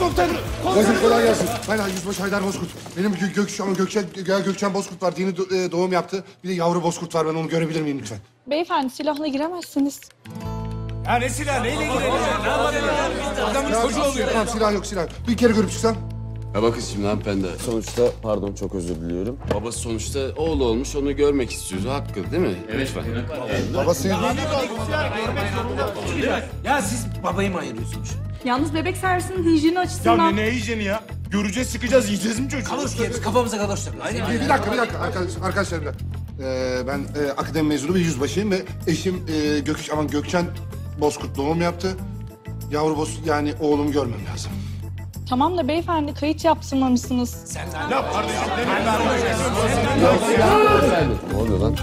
komutanım. Bozkurt kolay gelsin. Ben Yüzbaşı Haydar Bozkurt. Benim Gökçen Bozkurt var. Yeni doğum yaptı. Bir de yavru Bozkurt var. Ben onu görebilir miyim lütfen? Beyefendi silahla giremezsiniz. Ya ne silah? Neyle girelim? Ne yapalım? Adamın çocuğu oluyor. Tamam silah yok silah yok. Bir kere görüp çıksam. Ya bakın şimdi hanımefendi. Sonuçta pardon çok özür diliyorum. Babası sonuçta oğlu olmuş onu görmek istiyordu. Hakkı değil mi? Evet. Lütfen. Babası. Ya siz babayı mı ayırıyorsunuz? Yalnız bebek servisinin hijyeni açısından... Ya ne hijyeni ya? Göreceğiz, sıkacağız, yiyeceğiz mi çocuğu? Kaloş diyeriz, kafamıza kaloş takıyoruz. Bir dakika arkadaşlar bir dakika. Ben akademi mezunu bir yüzbaşıyım ve eşim Gökçen Bozkurt doğum yaptı. Yavru yani oğlumu görmem lazım. Tamam da beyefendi kayıt yaptırmamışsınız. Ya kardeşim Ne oluyor lan?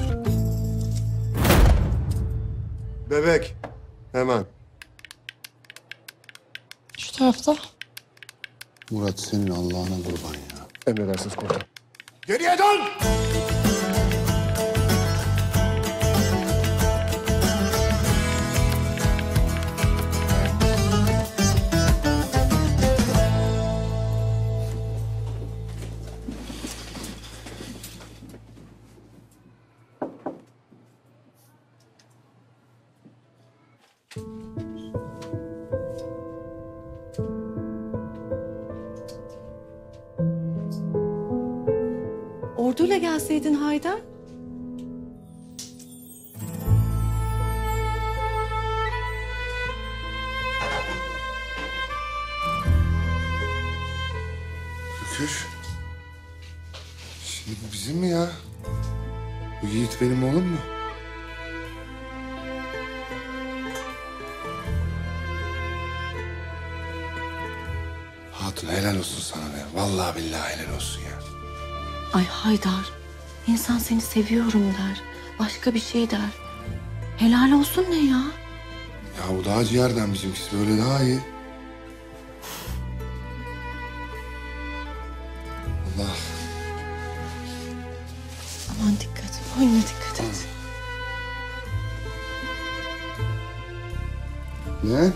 Bebek. Hemen. Şu tarafta. Murat senin Allah'ına kurban ya. Emredersiniz komutanım. Geriye dön! Orduyla gelseydin Haydar. Öküz. Şimdi bu bizim mi ya? Bu Yiğit benim oğlum mu? Hatun helal olsun sana be. Vallahi billahi helal olsun ya. Ay Haydar, insan seni seviyorum der. Başka bir şey der. Helal olsun ne ya? Ya bu daha ciğerden bizimkisi böyle daha iyi. Allah. Aman dikkat, boynuna dikkat et. Ne?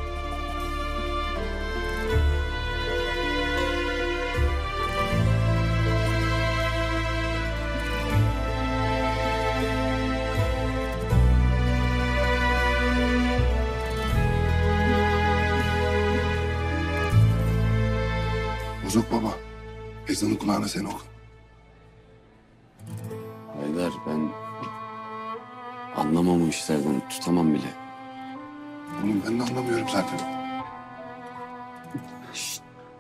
Bozuk baba. Ezanı kulağına sen oku. Haydar ben anlamam o işlerden. Tutamam bile. Oğlum ben de anlamıyorum zaten. Şşt.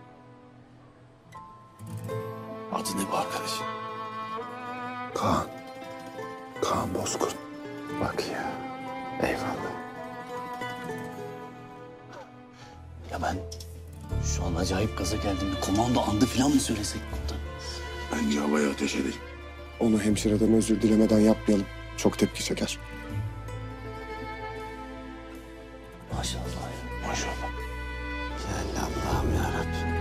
Adı ne bu arkadaşın? Kaan. Kaan Bozkurt. Bak ya. Eyvallah. Ya ben şu an acayip gaza geldim. Bir komando andı falan mı söylesek komutanım? Bence havaya ateş edelim. Onu hemşireden özür dilemeden yapmayalım. Çok tepki çeker. Maşallah ya, maşallah. Gel Allah'ım yarabbim.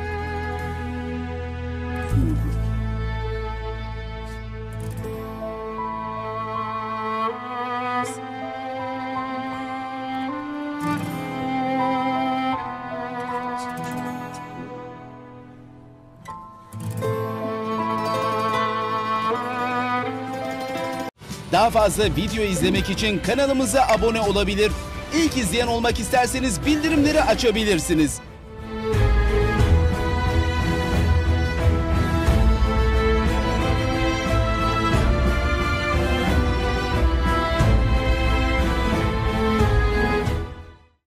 Daha fazla video izlemek için kanalımıza abone olabilir. İlk izleyen olmak isterseniz bildirimleri açabilirsiniz.